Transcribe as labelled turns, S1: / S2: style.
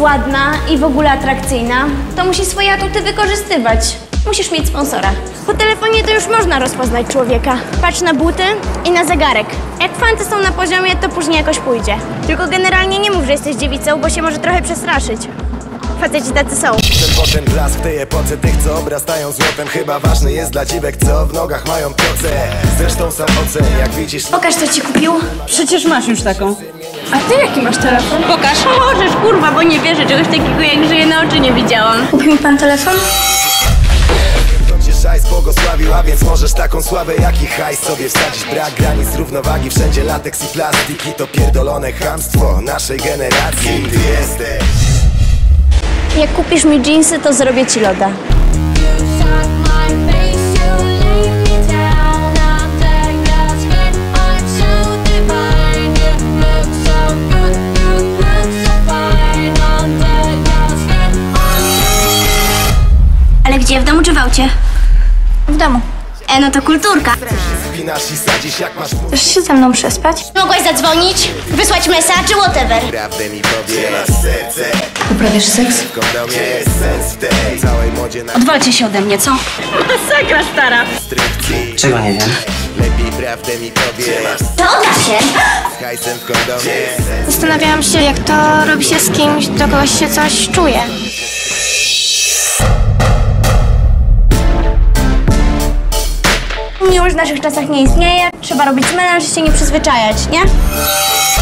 S1: ładna i w ogóle atrakcyjna, to musi swoje atuty wykorzystywać. Musisz mieć sponsora. Po telefonie to już można rozpoznać człowieka. Patrz na buty i na zegarek. Jak fanty są na poziomie, to później jakoś pójdzie. Tylko generalnie nie mów, że jesteś dziewicą, bo się może trochę przestraszyć. Faceci tacy są.
S2: Ten potem blask w tej epoce tych, co obrastają złotem. Chyba ważny jest dla dziwek, co w nogach mają proce. Zresztą sam ocen, jak widzisz.
S1: Pokaż, co ci kupił.
S3: Przecież masz już taką.
S1: A ty jaki masz telefon?
S3: Pokaż.
S1: Możesz, kurwa, bo nie wierzę. Czegoś takiego jak żyję na oczy nie widziałam. Kupił mi pan telefon?
S2: To cię szajs błogosławił, a więc możesz taką sławę jak i hajs sobie wsadzić. Brak granic, równowagi, wszędzie lateks i plastiki. To pierdolone chamstwo naszej generacji. Kim ty jesteś?
S1: Jak kupisz mi dżinsy, to zrobię ci loda. Ale gdzie? W domu czy w aucie? W domu. No to kulturka.
S2: Spinasz i sadzisz jak masz.
S1: Chcesz się ze mną przespać? Mogłaś zadzwonić, wysłać message czy whatever.
S2: Prawdę mi powiesz, serce.
S1: Uprawiasz seks?
S2: W kondomie jest sens w tej całej modzie na
S3: Odwalcie się ode mnie, co?
S1: Masakra, stara.
S2: instrukcji.
S4: Czego nie wiem?
S2: Lepiej prawdę mi powiesz.
S1: To odda się.
S2: Z hajsem w kondomie.
S1: Zastanawiałam się, jak to robi się z kimś, do kogoś się coś czuje. Miłość w naszych czasach nie istnieje. Trzeba robić melanż i się nie przyzwyczajać, nie?